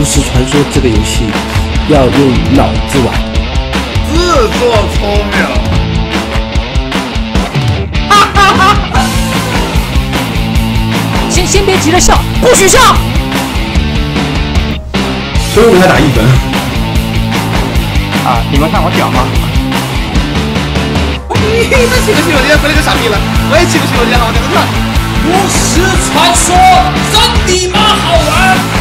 实传说这个游戏要用脑子玩， 自作聪明。 哈哈哈！先别急着笑，不许笑。 所以我给他打1分。 啊，你们看我屌吗？ 那起个洗手间回来个傻逼了，我也起个洗手间了，我等着看。 巫师传说真你妈好玩！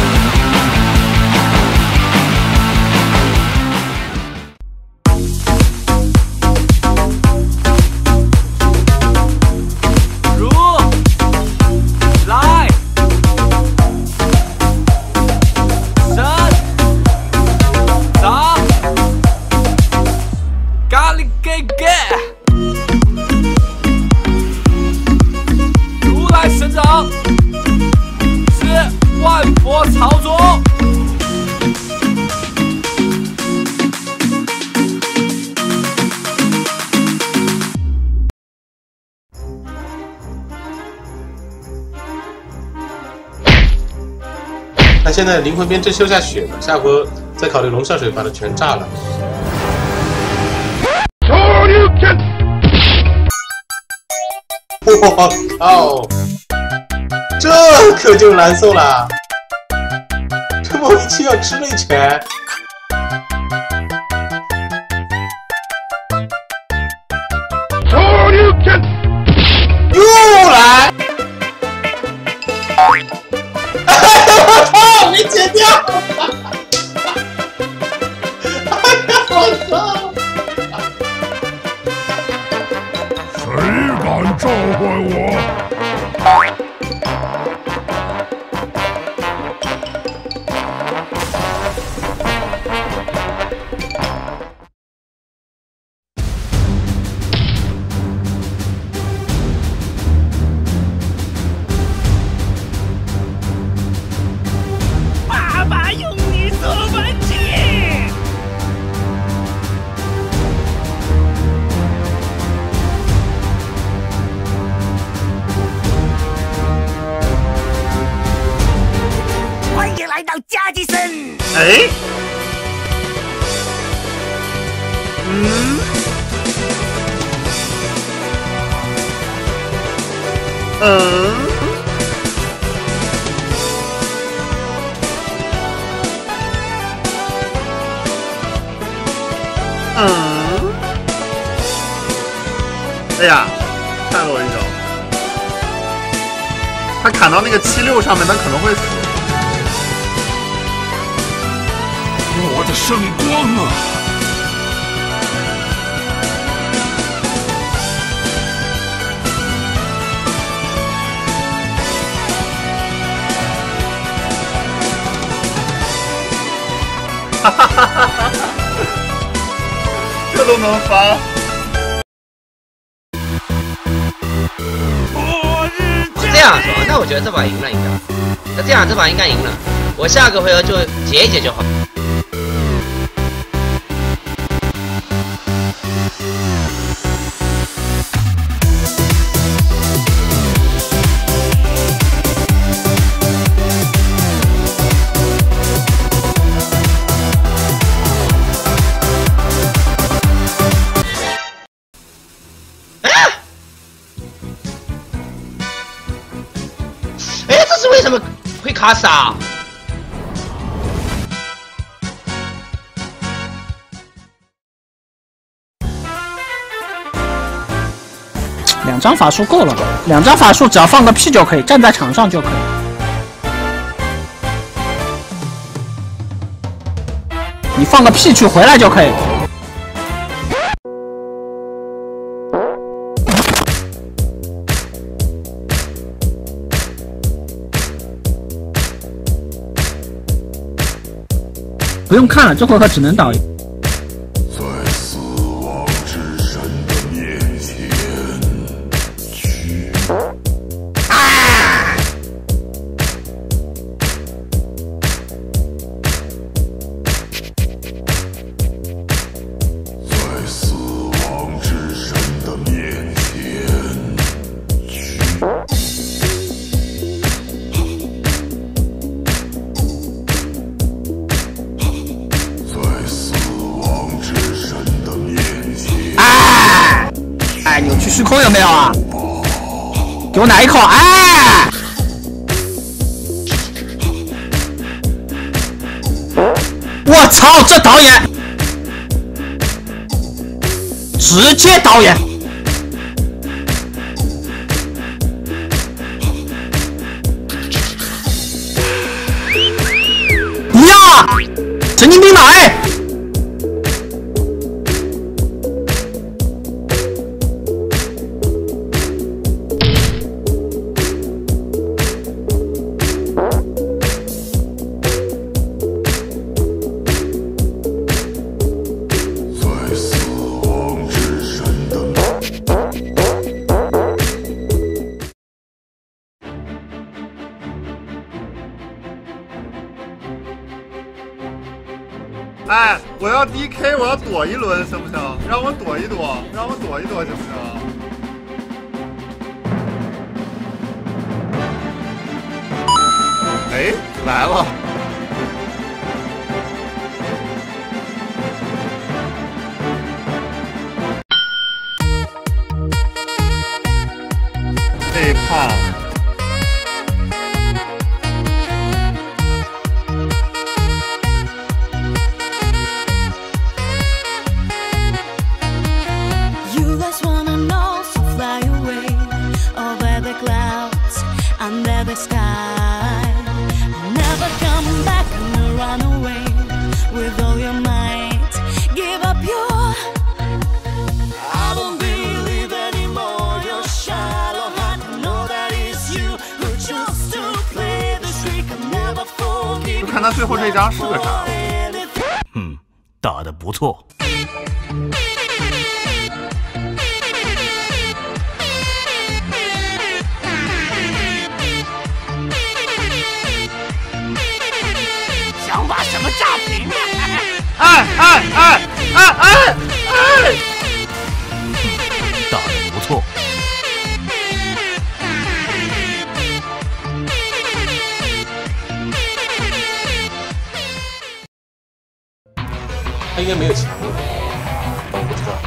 操作。 那现在灵魂边真修下血了，下回再考虑龙啸水把它全炸了。我靠！这可就难受了，这莫名其妙吃了一拳。又来！我操！没剪掉！我操！ 谁敢召唤我？ 爸爸用你做玩具。欢迎来到加基森。 哎，哎呀，看了我一手，他砍到那个76上面，他可能会死。 我的圣光啊！ 哈哈哈哈哈！这都能翻。 这样说，那我觉得这把赢了，应该。那这样这把应该赢了，我下个回合就解一解就好。为什么会卡死啊？ 两张法术够了，两张法术只要放个屁就可以，站在场上就可以。你放个屁去回来就可以。不用看了，这回合只能倒一。 在死亡之神的面前，去！在死亡之神的面前，去！ 口有没有啊？给我来一口！哎！我操，这导演直接导演。呀，神经病吧？哎！ 哎，我要 DK， 我要躲一轮，行不行？让我躲一躲，让我躲一躲，行不行？哎，来了！背叛。 Under the sky, never come back and run away with all your might. Give up your. I don't believe anymore. Your shallow heart, I know that it's you who chose to play the trick. I never forgive. 就看他最后这张是个啥？ 打得不错。 想把什么炸平啊？ 哎！ 打得不错。 他应该没有强了，我不知道。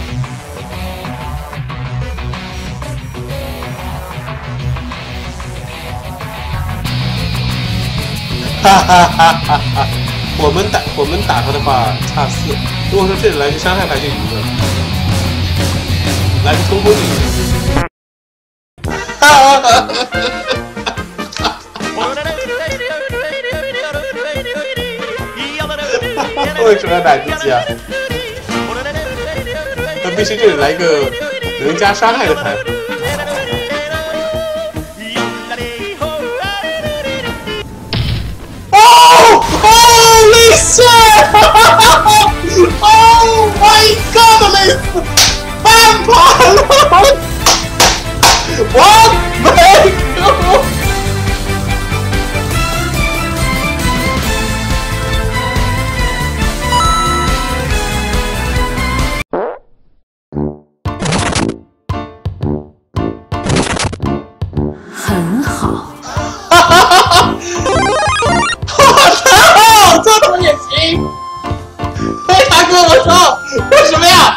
哈哈哈哈哈！我们打他的话差4，如果说这里来个伤害，他就赢了。来个冲锋就赢。哈哈哈哈哈！为什么要打自己啊？他必须这里来个能加伤害的牌。 Holy shit! Oh my god! 翻盘了！我没有。 很好。 这他妈也行！哎，大哥，我操，为什么呀？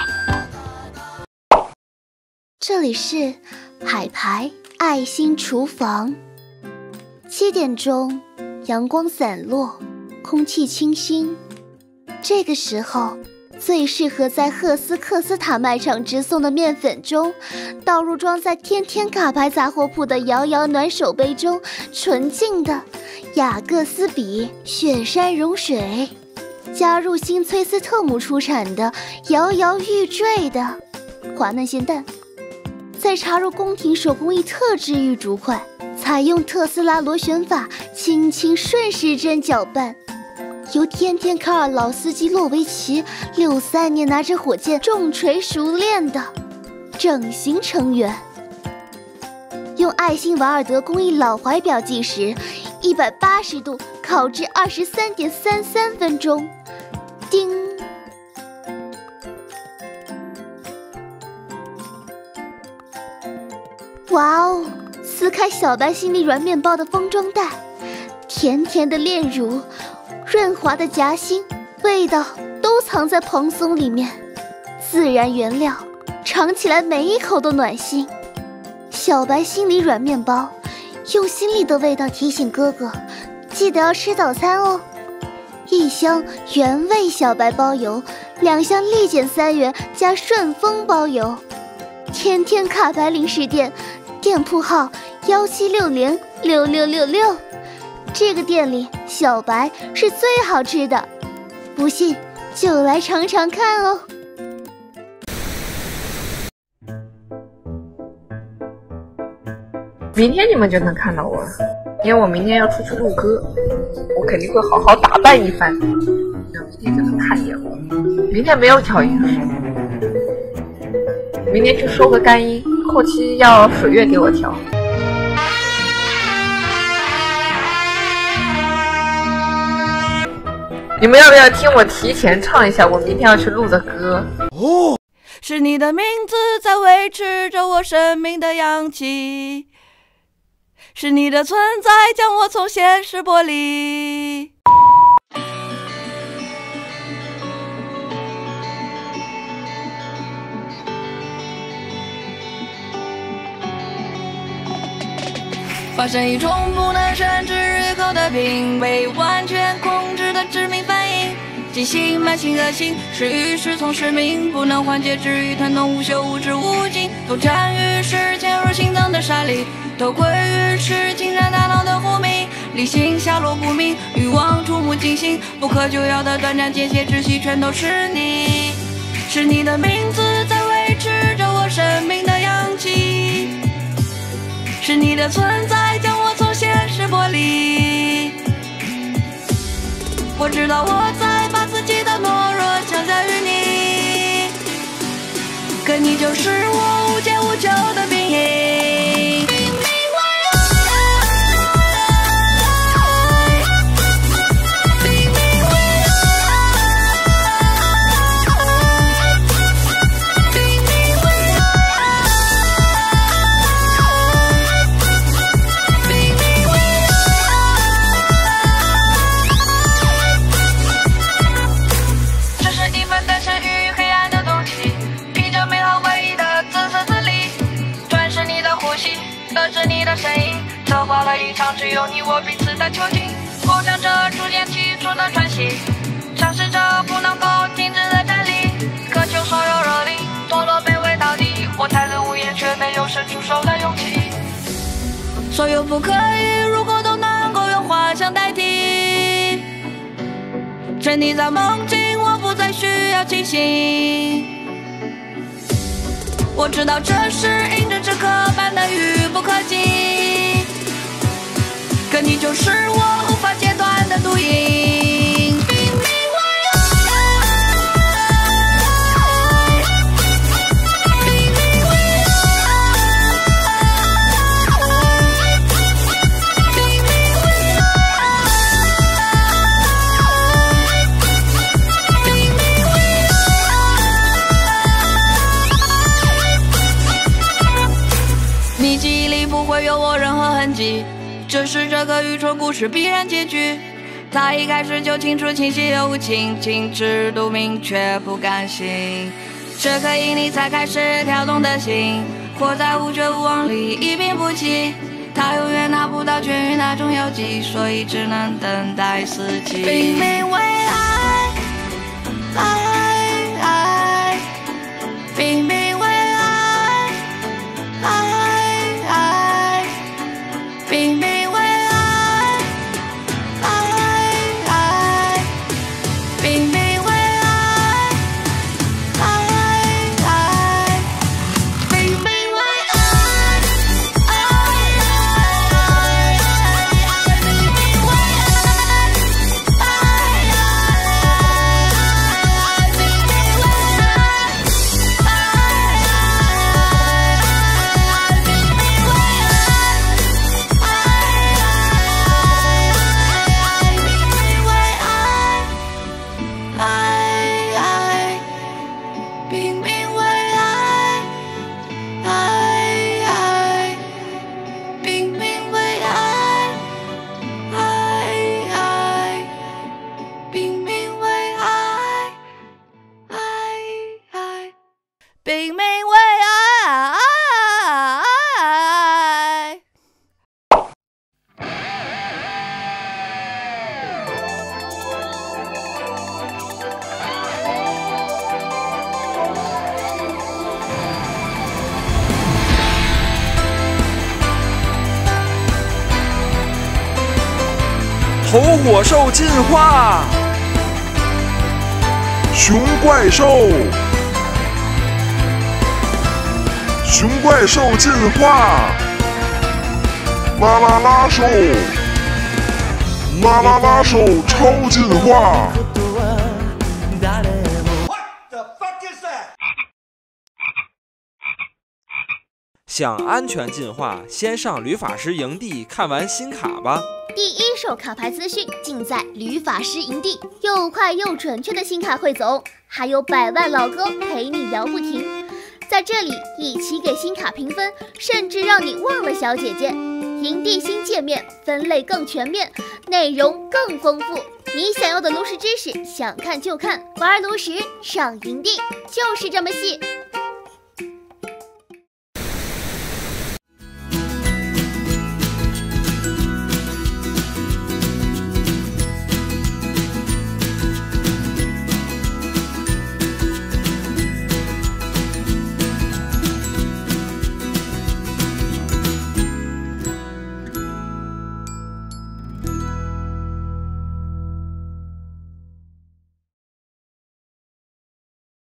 这里是海牌爱心厨房。7点钟，阳光散落，空气清新。这个时候，最适合在赫斯克斯塔卖场直送的面粉中，倒入装在天天卡牌杂货铺的摇摇暖手杯中，纯净的雅各斯比雪山融水，加入新崔斯特姆出产的摇摇欲坠的滑嫩咸蛋，再插入宫廷手工艺特制玉竹块，采用特斯拉螺旋法，轻轻顺时针搅拌。由天天卡尔老司机洛维奇63年拿着火箭重锤熟练的整形成员，用爱心瓦尔德工艺老怀表计时，180度烤至23.33分钟。叮！哇哦！撕开小白心里软面包的封装袋，甜甜的炼乳，润滑的夹心，味道都藏在蓬松里面。自然原料， 尝起来每一口都暖心。小白心里软面包，用心里的味道提醒哥哥，记得要吃早餐哦。1箱原味小白包邮，2箱立减3元加顺丰包邮。天天卡白零食店，店铺号17606666。这个店里小白是最好吃的，不信就来尝尝看哦。 明天你们就能看到我了，因为我明天要出去录歌，我肯定会好好打扮一番，那明天就能看见我。明天没有调音师，明天就收个干音，后期要水月给我调。你们要不要听我提前唱一下我明天要去录的歌？ 哦，是你的名字在维持着我生命的氧气，是你的存在将我从现实剥离。发生一种不能甚至愈合的病，被完全控制的致命反应，急性慢性恶心，失语是从失明，不能缓解，治愈疼痛无休无止无尽，都占于是潜入心脏的沙砾，都归于是侵占大脑的忽明，理性下落不明，欲望触目惊心，不可救药的短暂间歇窒息，全都是你，是你的名字在维持着我生命的氧气，是你的存在将我从现实剥离。我知道我在把自己的懦弱强加于你，可你就是我无解无求的病因。得知你的声音，策划了一场只有你我彼此的囚禁，梦想着逐渐起初的喘息，尝试着不能够停止的站立，渴求所有热力，堕落卑微到底，我才能无言却没有伸出手的勇气。所有不可以，如果都能够用画像代替，沉溺在梦境，我不再需要清醒。我知道这是因着这刻板的愚不可及，可你就是我无法截断的毒瘾。你记忆里不会有我任何痕迹，这是这个愚蠢故事必然结局。它一开始就清楚清晰又无情，心知肚明却不甘心。这颗引力才开始跳动的心，活在无绝无望里一病不起。它永远拿不到痊愈那种药剂，所以只能等待四季。拼命为爱，爱，爱，拼命为爱，爱，拼命为爱，爱，拼命为爱，爱，拼命为爱，拼命为爱。 猴火兽进化， 熊怪兽，熊怪兽进化，啦啦啦兽，啦啦啦兽超进化。 想安全进化，先上旅法师营地看完新卡吧。 第一手卡牌资讯尽在旅法师营地，又快又准确的新卡汇总，还有100万老哥陪你聊不停。在这里一起给新卡评分，甚至让你忘了小姐姐。营地新界面，分类更全面，内容更丰富。你想要的炉石知识，想看就看，玩炉石上营地，就是这么细。